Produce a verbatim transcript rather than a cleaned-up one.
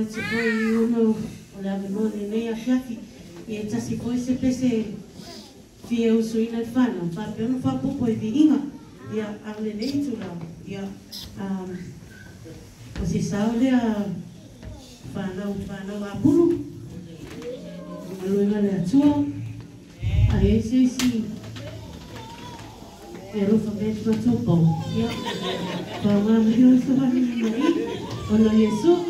te poi uno o le ave mone nei a fiafi e tasi poi se pese fia usuina il fanau fa pe ono fa popo i viinga ia ale nei tu la ia um o si saule a fanau fanau a puru aluina le atua a ese si e rofa me tu topo ia pa ma mi o so va ni mai ona yeso